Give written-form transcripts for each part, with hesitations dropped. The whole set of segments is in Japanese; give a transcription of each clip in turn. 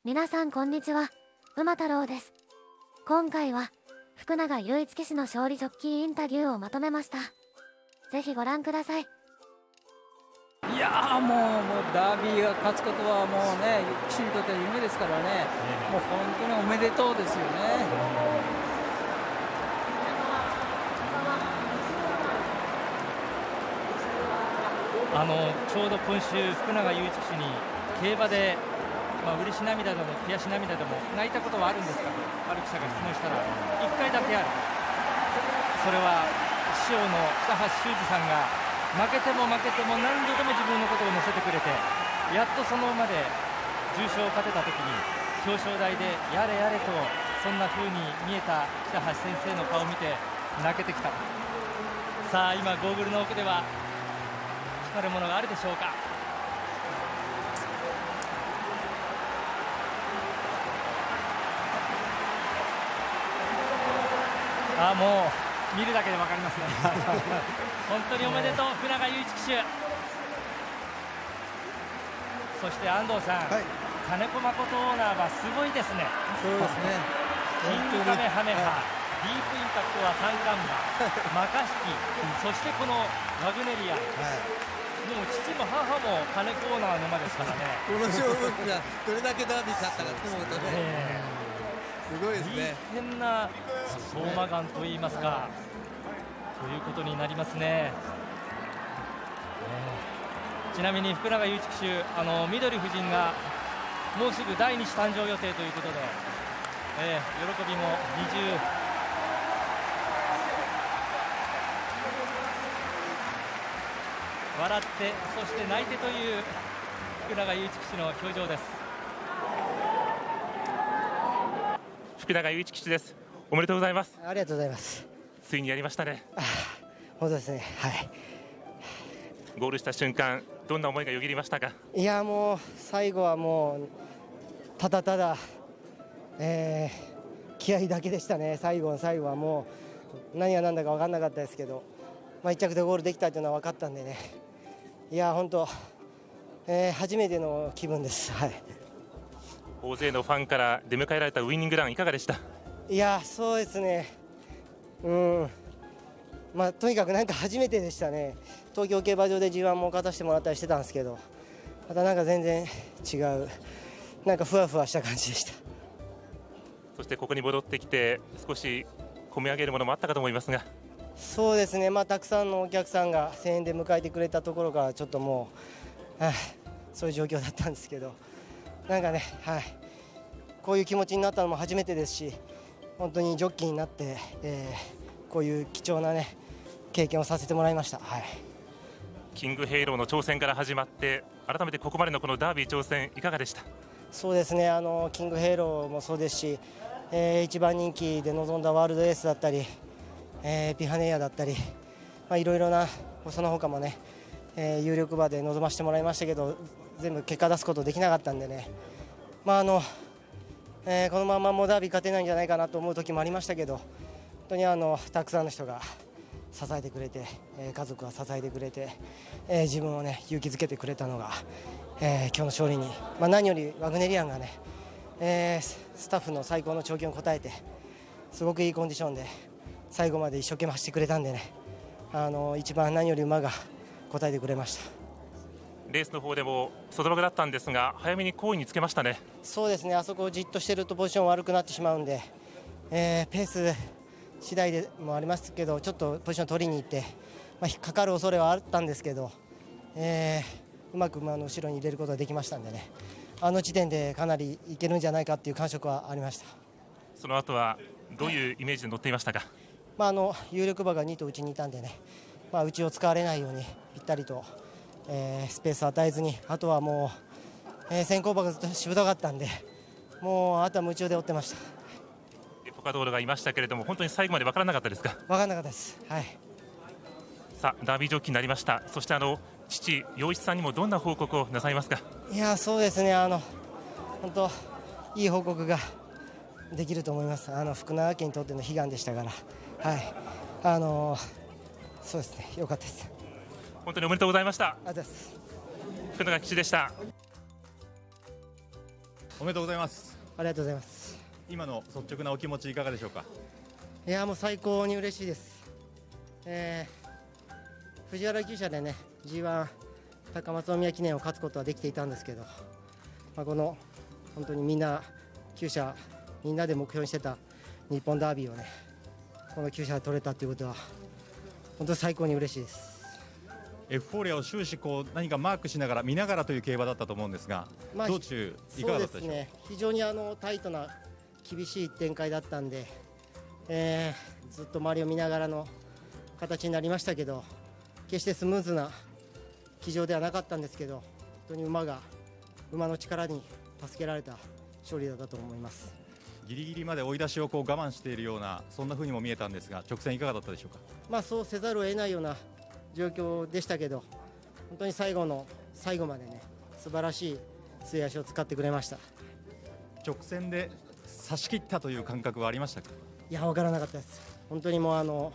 皆さんこんにちは、馬太郎です。今回は福永祐一騎手の勝利ジョッキーインタビューをまとめました。ぜひご覧ください。 いやーもうダービーが勝つことはもうね、騎手にとっては夢ですからね、もう本当におめでとうですよね。 ちょうど今週福永祐一騎手に競馬で、嬉し涙でも悔し涙でも泣いたことはあるんですかとある記者が質問したら1回だけある。それは師匠の北橋修司さんが負けても負けても何度でも自分のことを乗せてくれて、やっとその馬で重賞を勝てた時に表彰台でやれやれと、そんな風に見えた北橋先生の顔を見て泣けてきた。さあ今ゴーグルの奥では光るものがあるでしょうか。もう見るだけで分かりますね本当におめでとう、福永祐一騎手。そして安藤さん、金子誠オーナーはすごいですね。 そうですね。 キングカメハメハ、ディープインパクトは三冠馬、マカヒキ、そしてこのワグネリアン、もう父も母も金子オーナーの馬ですからねこの勝負がどれだけダービー勝ったかと思うとね、すごいですね。 大変な相馬眼といいますか、ということになりますね。ちなみに福永祐一騎手、緑夫人がもうすぐ第2子誕生予定ということで、喜びも二重。笑ってそして泣いてという福永祐一騎手の表情です。 福永祐一騎手です。おめでとうございます。 ありがとうございます。 ついにやりましたね。 本当ですね。はい。 ゴールした瞬間、どんな思いがよぎりましたか。 いやもう最後はもうただただ、気合だけでしたね。最後の最後はもう何が何だか分からなかったですけど、1着でゴールできたというのは分かったんでね。いや本当、初めての気分です。はい。 大勢のファンから出迎えられたウイニングランいかがでした。 いやそうですね。とにかくなんか初めてでしたね。東京競馬場で G1 も勝たせてもらったりしてたんですけど、またなんか全然違う、なんかふわふわした感じでした。 そしてここに戻ってきて少し込み上げるものもあったかと思いますが。 そうですね、たくさんのお客さんが声援で迎えてくれたところからちょっともう、そういう状況だったんですけど、なんかね、こういう気持ちになったのも初めてですし、本当にジョッキーになって、こういう貴重な、経験をさせてもらいました。 キングヘイローの挑戦から始まって改めてここまでのこのダービー挑戦いかがでした。 そうですね、キングヘイローもそうですし、一番人気で臨んだワールドエースだったり、ピハネイアだったり、いろいろなその他もね、有力馬で臨ませてもらいましたけど、全部結果出すことできなかったんでね、このままもうダービー勝てないんじゃないかなと思う時もありましたけど、本当にたくさんの人が支えてくれて、家族が支えてくれて、自分をね勇気づけてくれたのが、今日の勝利に、何よりワグネリアンがね、スタッフの最高の調教に応えてすごくいいコンディションで最後まで一生懸命走ってくれたんでね、一番何より馬が応えてくれました。 レースの方でも外枠だったんですが早めに好位につけましたね。 そうですね、あそこをじっとしてるとポジション悪くなってしまうんで、ペース次第でもありますけど、ちょっとポジション取りに行って、引っかかる恐れはあったんですけど、うまく馬の後ろに入れることができましたんでね、あの時点でかなりいけるんじゃないかっていう感触はありました。 その後はどういうイメージで乗っていましたか。 有力馬が2頭内にいたんでね、内を使われないようにぴったりと、スペースを与えずに、あとはもう、先行馬がずっとしぶとかったんで、もうあとは夢中で追ってました。 ポカドールがいましたけれども、本当に最後まで分からなかったですか。 分からなかったです。 さあダービージョッキーになりました。そして父陽一さんにもどんな報告をなさいますか。 いやそうですね、本当いい報告ができると思います。福永家にとっての悲願でしたから、そうですね、良かったです。 本当におめでとうございました。 ありがとうございます。 福永騎手でした。 おめでとうございます。 ありがとうございます。 今の率直なお気持ちいかがでしょうか。 いやもう最高に嬉しいです。藤原厩舎でね G1 高松宮記念を勝つことはできていたんですけど、この本当にみんな厩舎みんなで目標にしてた日本ダービーをねこの厩舎で取れたということは本当に最高に嬉しいです。 エフフォーリアを終始何かマークしながら見ながらという競馬だったと思うんですが、道中いかがだったでしょうか。そうですね、非常にタイトな厳しい展開だったんで、ずっと周りを見ながらの形になりましたけど、決してスムーズな騎乗ではなかったんですけど、本当に馬の力に助けられた勝利だったと思います。 ギリギリまで追い出しを我慢しているようなそんな風にも見えたんですが、直線いかがだったでしょうか。 そうせざるを得ないような状況でしたけど、本当に最後の最後までね素晴らしい末脚を使ってくれました。 直線で差し切ったという感覚はありましたか。 いや分からなかったです。本当にもう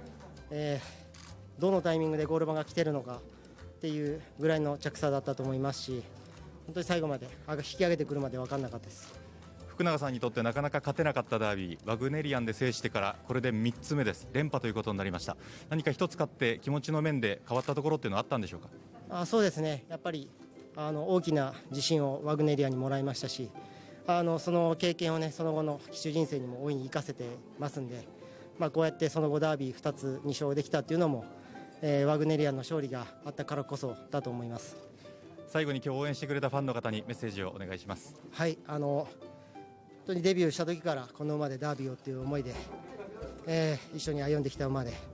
どのタイミングでゴール板が来てるのかっていうぐらいの着差だったと思いますし、本当に最後まで引き上げてくるまで分からなかったです。 福永さんにとってなかなか勝てなかったダービー、ワグネリアンで制してからこれで3つ目です。連覇ということになりました。何か一つ勝って気持ちの面で変わったところっていうのはあったんでしょうか。 そうですね、やっぱり大きな自信をワグネリアンにもらいましたし、その経験をねその後の騎手人生にも大いに生かせてますんで、こうやってその後ダービー2つ2勝できたっていうのも、ワグネリアンの勝利があったからこそだと思います。 最後に今日応援してくれたファンの方にメッセージをお願いします。 はい、本当にデビューした時からこの馬でダービーをっていう思いで、一緒に歩んできた馬で、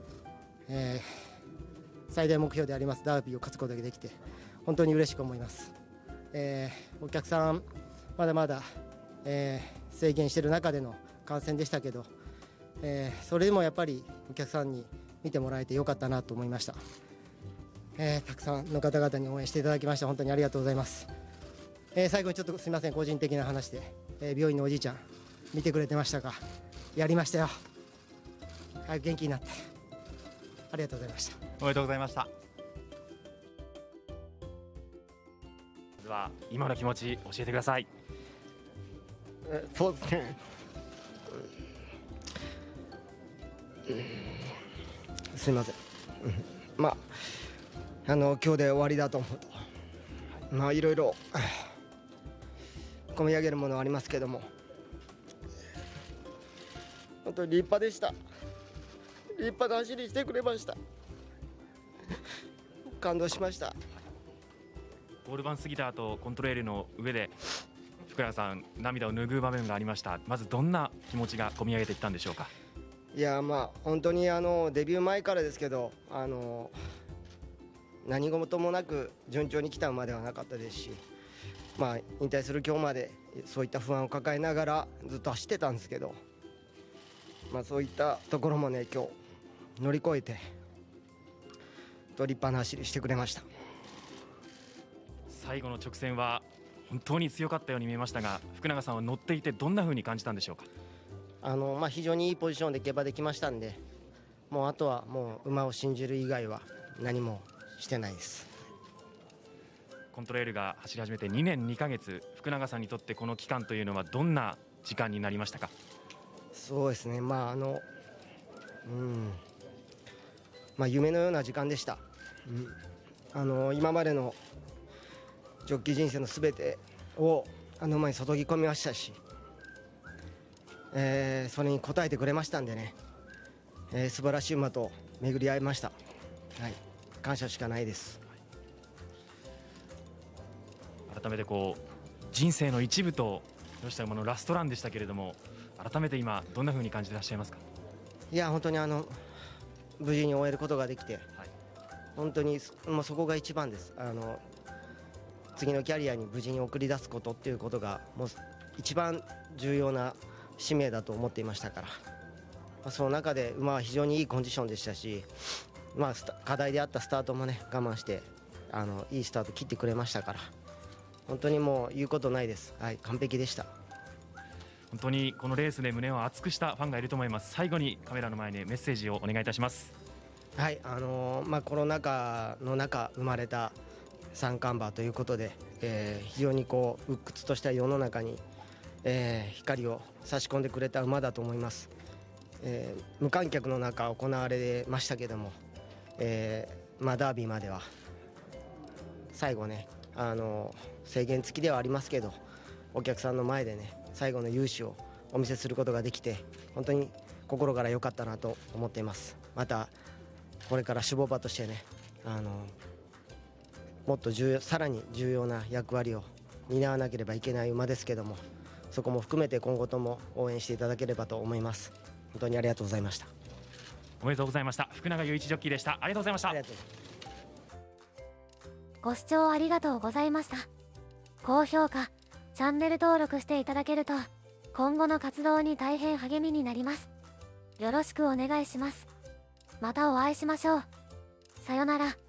最大目標でありますダービーを勝つことができて本当に嬉しく思います。お客さんまだまだ、制限している中での観戦でしたけど、それでもやっぱりお客さんに見てもらえてよかったなと思いました。たくさんの方々に応援していただきまして本当にありがとうございます。最後にちょっとすみません個人的な話で、病院のおじいちゃん見てくれてましたか。やりましたよ。早く元気になってありがとうございました。 おめでとうございました。 まずは今の気持ち教えてください。 そうですね、すみません、今日で終わりだと思うと、いろいろ込み上げるものはありますけども、本当に立派でした。立派な走りしてくれました。感動しました。 ゴール板過ぎた後コントレールの上で福永さん涙を拭う場面がありました。まずどんな気持ちが込み上げてきたんでしょうか。 いや本当にデビュー前からですけど何事もなく順調に来た馬ではなかったですし、引退する今日までそういった不安を抱えながらずっと走ってたんですけど、そういったところもね今日乗り越えて立派な走りしてくれました。 最後の直線は本当に強かったように見えましたが、福永さんは乗っていてどんな風に感じたんでしょうか。 非常にいいポジションで競馬できましたんで、もうあとはもう馬を信じる以外は何もしてないです。 コントレールが走り始めて2年2ヶ月、福永さんにとってこの期間というのはどんな時間になりましたか。 そうですね、夢のような時間でした。今までのジョッキー人生のすべてを馬に注ぎ込みましたし、それに応えてくれましたんでね、素晴らしい馬と巡り合いました。感謝しかないです。 改めて人生の一部と吉田馬のラストランでしたけれども、改めて今どんな風に感じていらっしゃいますか。 いや本当に無事に終えることができて、本当にもうそこが一番です。次のキャリアに無事に送り出すことっていうことがもう一番重要な使命だと思っていましたから、その中で馬は非常にいいコンディションでしたし、課題であったスタートもね我慢していいスタート切ってくれましたから、本当にもう言うことないです。完璧でした。 本当にこのレースで胸を熱くしたファンがいると思います。最後にカメラの前にメッセージをお願いいたします。 コロナ禍の中生まれた三冠馬ということで、非常にこう鬱屈とした世の中に、光を差し込んでくれた馬だと思います。無観客の中行われましたけども、ダービーまでは最後ね、制限付きではありますけど、お客さんの前でね最後の雄姿をお見せすることができて、本当に心から良かったなと思っています。またこれから種牡馬としてね、もっとさらに重要な役割を担わなければいけない馬ですけども、そこも含めて今後とも応援していただければと思います。本当にありがとうございました。 おめでとうございました。福永雄一ジョッキーでした。ありがとうございました。 ご視聴ありがとうございました。高評価、チャンネル登録していただけると今後の活動に大変励みになります。よろしくお願いします。またお会いしましょう。さよなら。